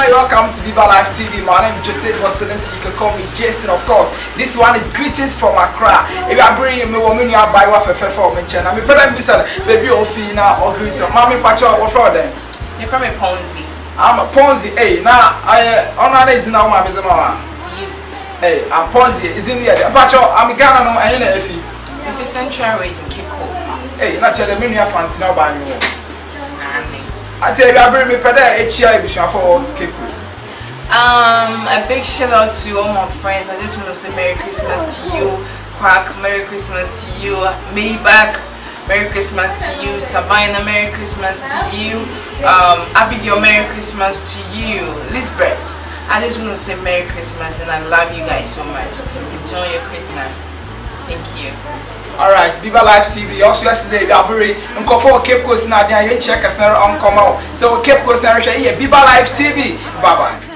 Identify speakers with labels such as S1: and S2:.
S1: Hi, welcome to Viva Life TV. My name is Joseph Montanus. You can call me Jason, of course. This one is greetings from Accra. If you are bringing me one minute, I buy one for me. I'm a pretty baby of Fina or greeting. Mommy, Pacho, what for them?
S2: You're from a Ponzi.
S1: I'm a Ponzi. Hey, now I honor is now my business. Hey, I'm Ponzi. Is in here. Pacho, I'm a Ghana. No, I ain't a fee.
S2: If it's Central Rate in Cape Coast.
S1: Hey, not your mini fantina by you. I tell you, I bring me peda HI for Cape Coast.
S2: A big shout out to all my friends. I just want to say Merry Christmas to you, Quack, Merry Christmas to you, Maybach, Merry Christmas to you, Sabina, Merry Christmas to you, Abigail, Merry Christmas to you, Lisbeth. I just want to say Merry Christmas and I love you guys so much. Enjoy your Christmas. Thank you.
S1: Alright, Viva Life TV. Also yesterday, Gabri, for Cape Coast now, check us on come out. So Cape Coast now, Viva Life TV. Bye bye.